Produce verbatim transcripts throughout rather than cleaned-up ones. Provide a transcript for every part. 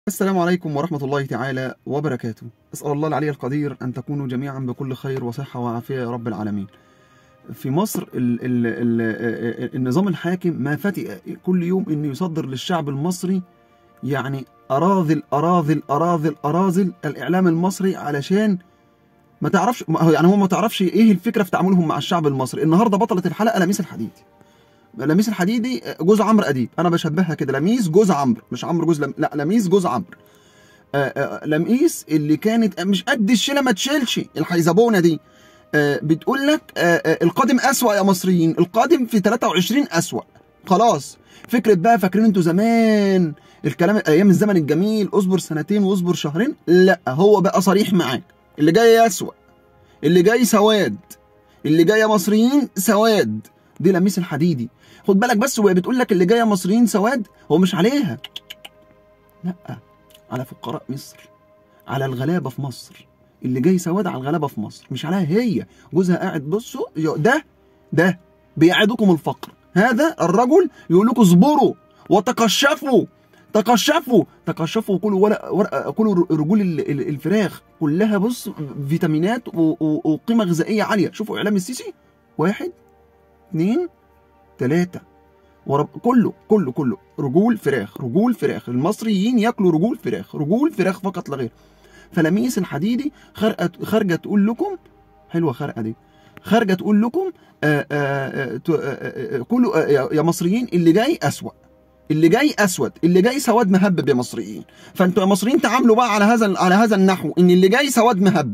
السلام عليكم ورحمة الله تعالى وبركاته. أسأل الله العلي القدير أن تكونوا جميعا بكل خير وصحة وعافية يا رب العالمين. في مصر ال ال ال النظام الحاكم ما فتئ كل يوم أنه يصدر للشعب المصري يعني أراذل أراذل أراذل أراذل الإعلام المصري، علشان ما تعرفش يعني هو ما تعرفش إيه الفكرة في تعاملهم مع الشعب المصري. النهاردة بطلة الحلقة لميس الحديدي. لميس الحديدي جوز عمرو أديب، أنا بشبهها كده، لميس جوز عمرو، مش عمرو جوز لم... لا لميس جوز عمرو. آآ آآ لميس اللي كانت مش قد الشيله ما تشيلش الحيزبونه دي، بتقول لك القادم اسوأ يا مصريين، القادم في ثلاثة وعشرين اسوأ. خلاص فكره بقى، فاكرين انتوا زمان الكلام ايام الزمن الجميل، اصبر سنتين واصبر شهرين؟ لا، هو بقى صريح معاك، اللي جاي اسوأ، اللي جاي سواد، اللي جاي يا مصريين سواد. دي لميس الحديدي. خد بالك بس، وهي بتقول لك اللي جاي يا مصريين سواد، هو مش عليها، لا، على فقراء مصر، على الغلابه في مصر. اللي جاي سواد على الغلابه في مصر، مش عليها هي. جوزها قاعد، بصوا ده ده بيعدكم الفقر. هذا الرجل يقول لكم اصبروا وتقشفوا، تقشفوا تقشفوا كلوا ورق، كلوا رجول الفراخ كلها، بص فيتامينات وقيمه غذائيه عاليه. شوفوا اعلام السيسي، واحد اثنين ثلاثه ورب، كله كله كله رجول فراخ، رجول فراخ. المصريين ياكلوا رجول فراخ، رجول فراخ فقط لا غير. فلميس الحديدي خارجه تقول لكم، حلوه خارقه دي، خارجه تقول لكم آآ آآ آآ كله يا مصريين اللي جاي اسوأ، اللي جاي اسود، اللي جاي سواد مهبب يا مصريين. فانتوا يا مصريين تعاملوا بقى على هذا على هذا النحو، ان اللي جاي سواد مهبب.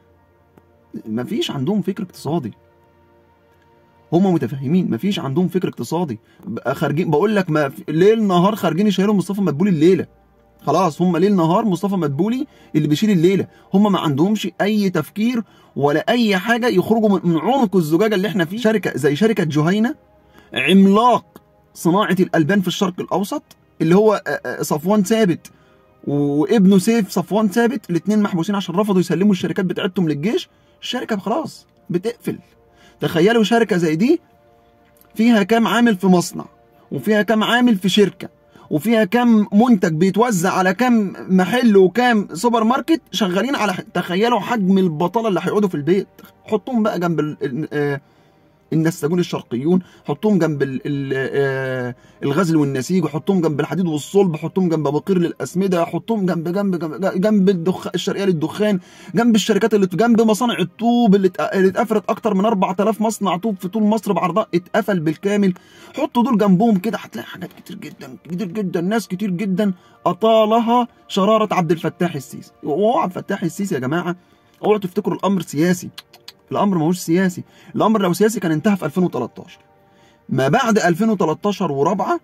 مفيش عندهم فكر اقتصادي، هم متفاهمين، مفيش عندهم فكر اقتصادي. خارجين بقول لك، ما ليل نهار خارجين يشيلوا مصطفى مدبولي الليله. خلاص هم ليل نهار مصطفى مدبولي اللي بيشيل الليله. هم ما عندهمش اي تفكير ولا اي حاجه يخرجوا من عنق الزجاجه اللي احنا فيه. شركه زي شركه جهينه، عملاق صناعه الالبان في الشرق الاوسط، اللي هو صفوان ثابت وابنه سيف صفوان ثابت، الاثنين محبوسين عشان رفضوا يسلموا الشركات بتاعتهم للجيش. الشركه خلاص بتقفل. تخيلوا شركه زي دي فيها كام عامل في مصنع، وفيها كام عامل في شركه، وفيها كام منتج بيتوزع على كام محل وكام سوبر ماركت شغالين على. تخيلوا حجم البطاله اللي هيقعدوا في البيت. حطوهم بقى جنب ال... النساجون الشرقيون، حطوهم جنب ال... ال... الغزل والنسيج، وحطوهم جنب الحديد والصلب، حطوهم جنب بقير للاسمده، حطوهم جنب جنب جنب, جنب الدخ... الشرقيه للدخان، جنب الشركات اللي جنب مصانع الطوب اللي اتقفلت. اكتر من أربعة آلاف مصنع طوب في طول مصر بعرضها اتقفل بالكامل. حطوا دول جنبهم كده، هتلاقي حاجات كتير جدا كتير جدا، ناس كتير جدا اطالها شراره عبد الفتاح السيسي. وهو عبد الفتاح السيسي يا جماعه، اوعوا تفتكروا الامر سياسي. الامر ما هوش سياسي. الامر لو سياسي كان انتهى في ألفين وثلاثة عشر. ما بعد ألفين وثلاثة عشر ورابعه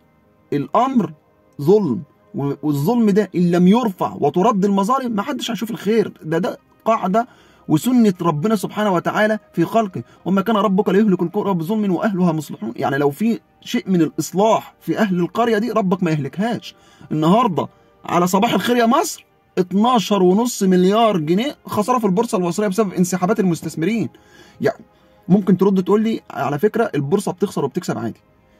الامر ظلم، والظلم ده ان لم يرفع وترد المظالم ما حدش هيشوف الخير. ده ده قاعده وسنه ربنا سبحانه وتعالى في خلقه، وما كان ربك ليهلك القرى بظلم واهلها مصلحون. يعني لو في شيء من الاصلاح في اهل القريه دي ربك ما يهلكهاش. النهارده على صباح الخير يا مصر اتناشر ونص مليار جنيه خساره في البورصه المصريه بسبب انسحابات المستثمرين. يعني ممكن ترد تقول لي على فكره البورصه بتخسر وبتكسب عادي،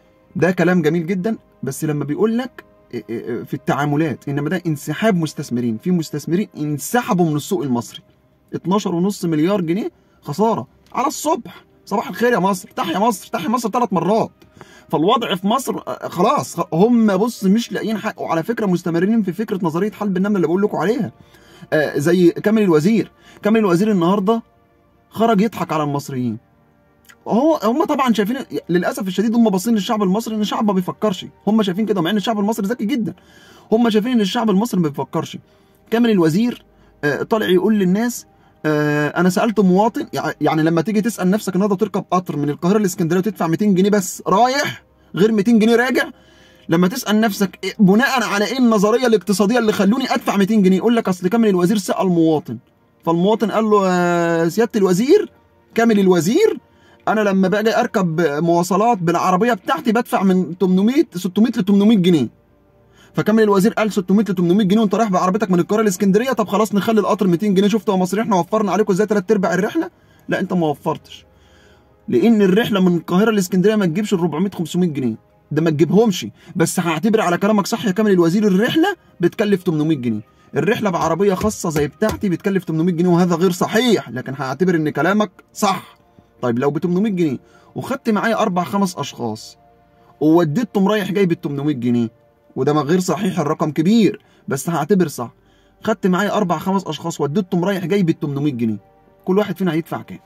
ده كلام جميل جدا، بس لما بيقول لك في التعاملات، انما ده انسحاب مستثمرين، في مستثمرين انسحبوا من السوق المصري. اتناشر ونص مليار جنيه خساره على الصبح. صباح الخير يا مصر، تحيا مصر، تحيا مصر ثلاث مرات. فالوضع في مصر خلاص، هم بص مش لاقيين حق. وعلى فكره مستمرين في فكره نظريه حلب النمل اللي بقول لكم عليها. آه زي كامل الوزير. كامل الوزير النهارده خرج يضحك على المصريين. هو هم طبعا شايفين للاسف الشديد، هم باصين للشعب المصري ان الشعب ما بيفكرش. هم شايفين كده، مع ان الشعب المصري ذكي جدا. هم شايفين ان الشعب المصري ما بيفكرش. كامل الوزير آه طالع يقول للناس آه انا سالت مواطن. يعني لما تيجي تسال نفسك النهارده تركب قطر من القاهره لاسكندريه وتدفع مئتين جنيه بس رايح، غير مئتين جنيه راجع، لما تسال نفسك بناء على ايه النظريه الاقتصاديه اللي خلوني ادفع مئتين جنيه، يقول لك اصل كامل الوزير سال مواطن، فالمواطن قال له آه سياده الوزير كامل الوزير، انا لما باجي اركب مواصلات بالعربيه بتاعتي بدفع من ثمانمئة ستمئة ل ثمانمئة جنيه. فكامل الوزير قال ستمئة ل ثمانمئة جنيه وانت رايح بعربيتك من القاهره لاسكندريه، طب خلاص نخلي القطر مئتين جنيه. شفتوا يا مصري احنا وفرنا عليكم ازاي ثلاث ارباع الرحله؟ لا انت ما وفرتش، لان الرحله من القاهره لاسكندريه ما تجيبش ال أربعمئة خمسمئة جنيه. ده ما تجيبهمش، بس هعتبر على كلامك صح يا كامل الوزير، الرحله بتكلف ثمنمية جنيه، الرحله بعربيه خاصه زي بتاعتي بتكلف ثمنمية جنيه، وهذا غير صحيح، لكن هعتبر ان كلامك صح. طيب لو ب ثمنمية جنيه وخدت معايا اربع خمس اشخاص ووديتهم رايح جاي بال ثمنمية جنيه، وده ما غير صحيح، الرقم كبير بس هعتبر صح، خدت معايا اربع خمس اشخاص وديتهم رايح جاي بال ثمنمية جنيه، كل واحد فينا هيدفع كام؟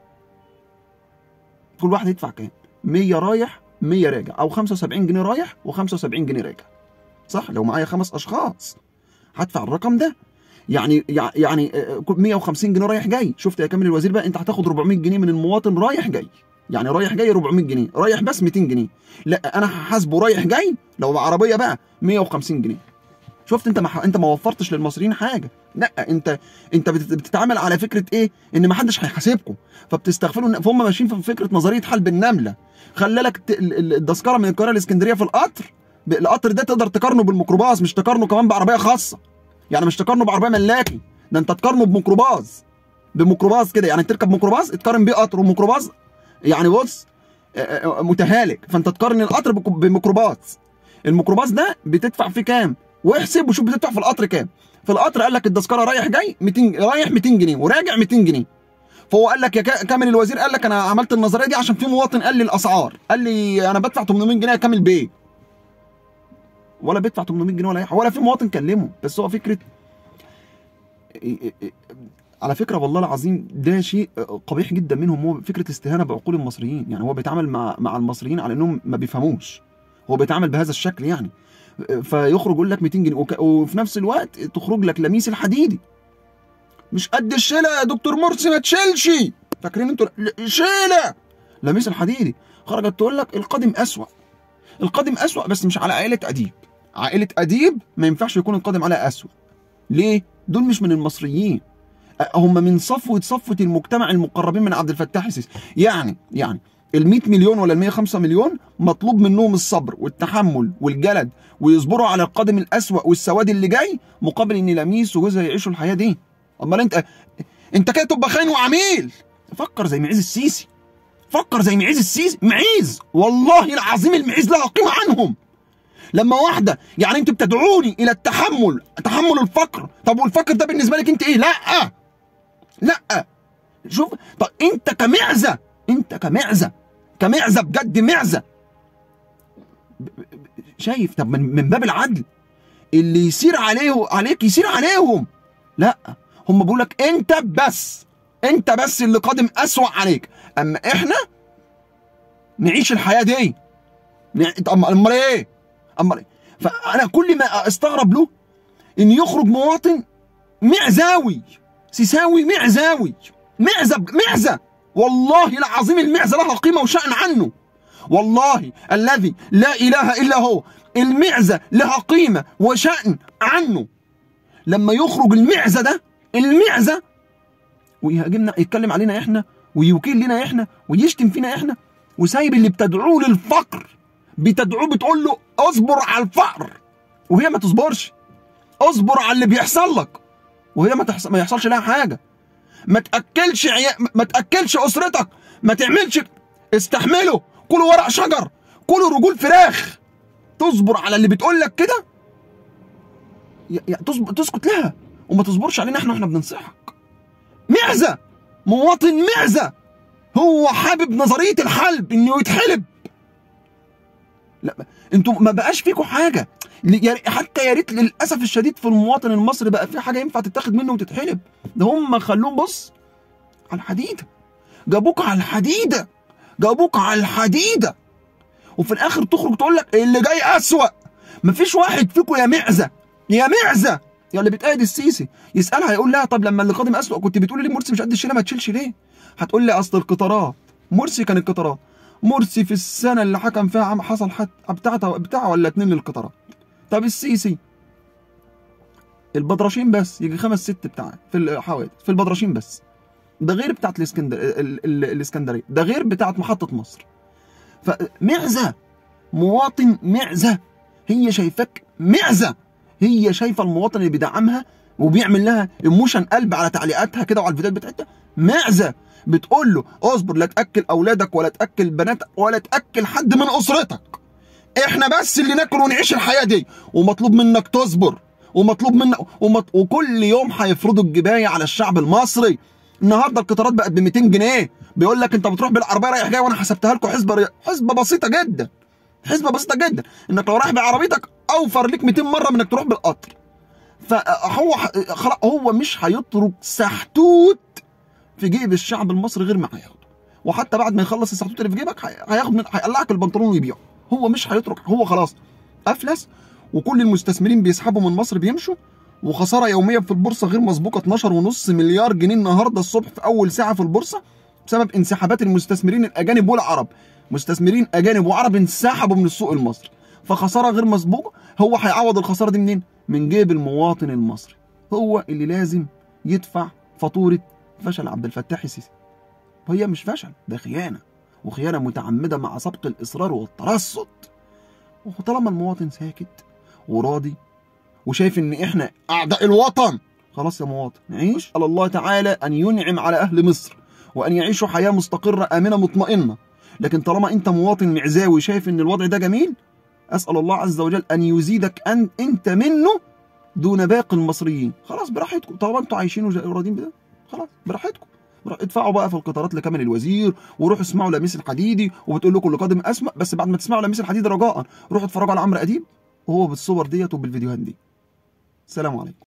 كل واحد يدفع كام؟ مية رايح مية راجع، او خمسة وسبعين جنيه رايح وخمسة وسبعين جنيه راجع، صح؟ لو معايا خمس اشخاص هدفع الرقم ده، يعني يعني مية وخمسين جنيه رايح جاي. شفت يا كامل الوزير بقى، انت هتاخد اربعمية جنيه من المواطن رايح جاي، يعني رايح جاي اربعمية جنيه، رايح بس ميتين جنيه، لا انا هحاسبه رايح جاي لو بعربيه بقى مية وخمسين جنيه. شفت انت ما انت ما وفرتش للمصريين حاجه، لا انت انت بتتعامل على فكره ايه؟ ان ما حدش هيحاسبكم، فبتستغفلوا، فهم ماشيين في فكره نظريه حلب النمله. خلى لك التذكره من القاهره الاسكندريه في القطر، القطر ده تقدر تقارنه بالميكروباص، مش تقارنه كمان بعربيه خاصه، يعني مش تقارنه بعربيه ملاكي، ده انت تقارنه بميكروباص، بميكروباص كده، يعني تركب ميكروباص تقارن بيه قطر، وميكروباص يعني بص متهالك، فانت تقارن القطر بميكروباص. الميكروباص ده بتدفع فيه كام؟ واحسب وشوف بتدفع في القطر كام. في القطر قال لك التذكره رايح جاي ميتين، رايح ميتين جنيه وراجع ميتين جنيه. فهو قال لك يا كامل الوزير، قال لك انا عملت النظريه دي عشان في مواطن قال لي الاسعار، قال لي انا بدفع ثمنمية جنيه يا كامل بيه، ولا بيدفع ثمنمية جنيه ولا اي حاجه، ولا في مواطن كلمه. بس هو فكره، على فكره والله العظيم ده شيء قبيح جدا منهم، هو فكره استهانه بعقول المصريين، يعني هو بيتعامل مع مع المصريين على انهم ما بيفهموش، هو بيتعامل بهذا الشكل يعني. فيخرج يقول لك ميتين جنيه، وفي نفس الوقت تخرج لك لميس الحديدي مش قد الشيله يا دكتور مرسي ما تشيلش، فاكرين انتوا شيله؟ لميس الحديدي خرجت تقول لك القادم اسوأ، القادم اسوأ بس مش على عائله اديب، عائله اديب ما ينفعش يكون القادم على اسوأ. ليه؟ دول مش من المصريين، هم من صفوه صفوه المجتمع المقربين من عبد الفتاح السيسي. يعني يعني ال مية مليون ولا ال مية وخمسة مليون مطلوب منهم الصبر والتحمل والجلد، ويصبروا على القادم الاسوأ والسواد اللي جاي، مقابل ان لميس وجوزها يعيشوا الحياه دي. امال انت انت كده تبقى خاين وعميل. فكر زي معيز السيسي، فكر زي معيز السيسي. معيز والله العظيم المعيز لها قيمه عنهم. لما واحده، يعني انتوا بتدعوني الى التحمل، تحمل الفقر، طب والفقر ده بالنسبه لك انت ايه؟ لا لا، شوف، طب انت كمعزه، انت كمعزه كمعزه بجد معزه، شايف؟ طب من, من باب العدل اللي يصير عليه عليك يصير عليهم. لا، هم بيقول لك انت بس، انت بس اللي قادم اسوأ عليك، اما احنا نعيش الحياه دي. امال ايه؟ امال ايه؟ فانا كل ما استغرب له ان يخرج مواطن معزاوي سيساوي، معزاوي معزه معزه، والله العظيم المعزه لها قيمه وشأن عنه، والله الذي لا اله الا هو المعزه لها قيمه وشأن عنه. لما يخرج المعزه ده، المعزه، ويهاجمنا، يتكلم علينا احنا، ويوكيل لنا احنا، ويشتم فينا احنا، وسايب اللي بتدعوه للفقر، بتدعوه بتقول له اصبر على الفقر وهي ما تصبرش، اصبر على اللي بيحصل لك وهي ما تحصل، ما يحصلش لها حاجه، ما تاكلش عيا... ما تاكلش اسرتك، ما تعملش، استحمله، كلوا ورق شجر، كلوا رجول فراخ، تصبر على اللي بتقول لك كده، يا تصبر، تسكت لها وما تصبرش علينا احنا واحنا بننصحك. معزه، مواطن معزه، هو حابب نظريه الحلب، انه يتحلب. لا انتوا ما بقاش فيكم حاجه، حتى يا ريت للاسف الشديد في المواطن المصري بقى في حاجه ينفع تتاخد منه وتتحلب، ده هم خلوهم بص على الحديده، جابوك على الحديده، جابوك على الحديده، وفي الاخر تخرج تقول لك اللي جاي اسوأ. مفيش واحد فيكم يا معزه، يا معزه، يا اللي بتقايد السيسي يسالها، يقول لها طب لما اللي قادم اسوأ كنت بتقولي ليه مرسي مش قد الشيله ما تشيلش ليه؟ هتقول لي اصل القطارات، مرسي كان القطارات، مرسي في السنه اللي حكم فيها عم حصل حد بتاعته بتاعه ولا اتنين للقطارات. طب السيسي البدرشين بس يجي خمس ست بتاع في الحوادث في البدرشين بس، ده غير بتاعت الاسكندر الاسكندريه، ده غير بتاعت محطه مصر. فمعزه، مواطن معزه، هي شايفاك معزه، هي شايفه المواطن اللي بيدعمها وبيعمل لها ايموشن قلب على تعليقاتها كده وعلى الفيديوهات بتاعتها، معزه، بتقول له اصبر، لا تاكل اولادك ولا تاكل بناتك ولا تاكل حد من اسرتك، احنا بس اللي ناكل ونعيش الحياه دي، ومطلوب منك تصبر، ومطلوب منك ومط... وكل يوم هيفرضوا الجبايه على الشعب المصري. النهارده القطارات بقت ب مئتين جنيه، بيقول لك انت بتروح بالعربيه رايح جاي، وانا حسبتها لكم حسبه ري... حسبه بسيطه جدا، حسبه بسيطه جدا، انك لو رايح بعربيتك اوفر ليك مئتين مره من انك تروح بالقطر. فهو خلاص هو مش هيترك سحتوت في جيب الشعب المصري غير ما هياخده، وحتى بعد ما يخلص السحتوت اللي في جيبك هياخد من هيقلعك البنطلون ويبيعه. هو مش هيترك، هو خلاص افلس، وكل المستثمرين بيسحبوا من مصر بيمشوا، وخساره يوميه في البورصه غير مسبوقه اتناشر ونص مليار جنيه النهارده الصبح في اول ساعه في البورصه بسبب انسحابات المستثمرين الاجانب والعرب. مستثمرين اجانب وعرب انسحبوا من السوق المصري، فخساره غير مسبوقه. هو هيعوض الخساره دي منين؟ من جيب المواطن المصري. هو اللي لازم يدفع فاتوره فشل عبد الفتاح السيسي. هي مش فشل، ده خيانه، وخيانه متعمده مع سبق الاصرار والترصد. وطالما المواطن ساكت وراضي وشايف ان احنا اعداء الوطن، خلاص يا مواطن عيش. على الله تعالى ان ينعم على اهل مصر وان يعيشوا حياه مستقره امنه مطمئنه، لكن طالما انت مواطن معزاوي شايف ان الوضع ده جميل، اسال الله عز وجل ان يزيدك ان انت منه دون باقي المصريين. خلاص براحتكم، طالما انتوا عايشين وراضيين بده خلاص براحتكم. ادفعوا بقى في القطارات لكامل الوزير، وروحوا اسمعوا لميس الحديدي وبتقول لكم القادم اسمع. بس بعد ما تسمعوا لميس الحديدي رجاء روحوا اتفرجوا على عمرو اديب وهو بالصور ديت وبالفيديوهات دي. السلام عليكم.